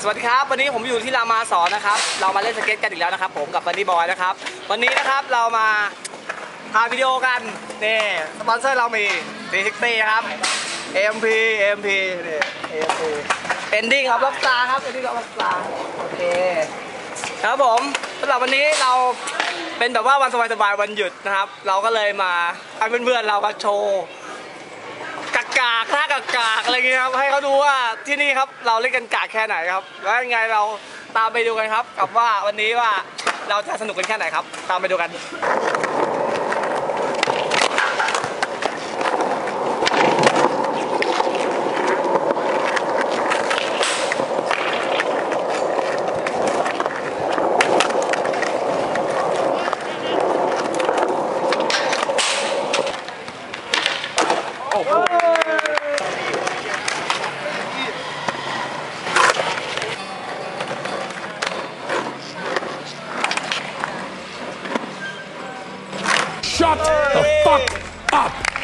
วัสดีครับวันนี้ผมอยู่ที่รามาสอนนะครับเรามาเล่นสเก็ตกันอีกแล้วนะครับผมกับฟันนี่บอยนะครับวันนี้นะครับเรามาถ่ายวิดีโอกันนี่สปอนเซอร์เรามี360ครับ AMP นี่ AMP Ending ครับล็อกสตาร์ครับ Ending ล็อกสตาร์โอเคครับผมสำหรับวันนี้เราเป็นแบบว่าวันสบายๆวันหยุดนะครับเราก็เลยมาให้เพื่อนๆเรามาโชว์กากท่ากากอะไรเงี้ยครับให้เขาดูว่าที่นี่ครับเราเล่นกันกากแค่ไหนครับแล้วยังไงเราตามไปดูกันครับกับว่าวันนี้ว่าเราจะสนุกกันแค่ไหนครับตามไปดูกัน Shut the fuck up!